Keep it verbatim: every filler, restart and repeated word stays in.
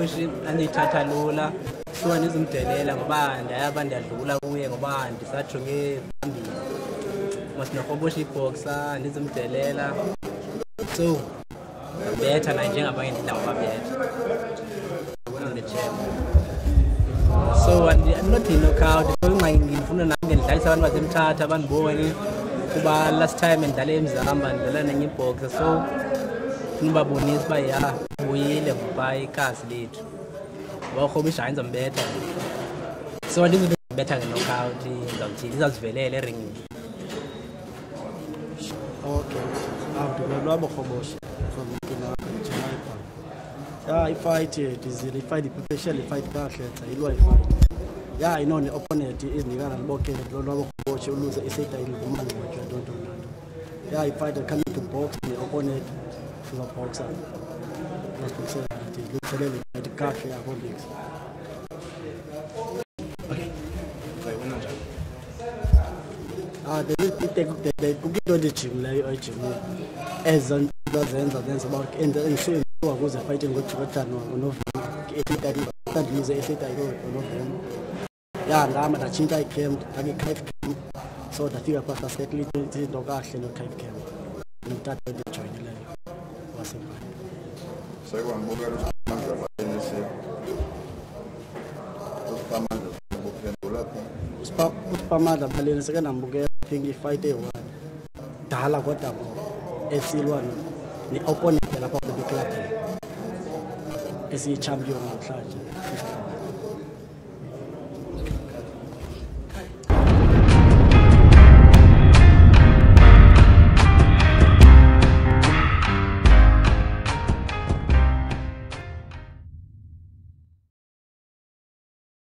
L.Rhoboshi andiyithatha lula suka ndizimdelela ngoba ndayaba ndiyadlula kuye ngoba ndisajonge phambili masino-Rhoboshi ibhoxa ndizimdelela so ndabetha naye njengabanye ndingababetha on the jam. So I'm not in knockout so ingxaki ngifuna nami ngidlalisa abantu baseMtata bandibone kuba last time ndidlale eMzamba ndidlala nenye ibhoxa so nibabonisa uba ya buyile ngoba ikasi lethu ngoba uRhoboshi hayi ndizombetha so andizobetha nge-knockout ndizawuthini ndizawuzivelela eringini. Okay, Lonwabo Rhoboshi from yeah, I fight it is the fight especially fight kahle ayilwa ifight. Yeah, I know the opponent is Nigana Boke Lonwabo Rhoboshi lose a set in the man which I don't know. Yeah, I fight the coming to box the opponent to the boxer. That's what said it is literally the kahle ya Rhoboshi. Okay. Wait, we're not Ah, they they they put on the gym like gym as an doesn't dance about and the I was fighting with Mtata no that use a set I know yeah lama da chinta came ake five came so the figure part of little little dog actually no five came Mtata did join the line was it so one more Sphamandla Sphamandla Baleni second ambuke thingi fight one dala kodwa esilwana ni opponent lapha ku club esi champion namhlanje.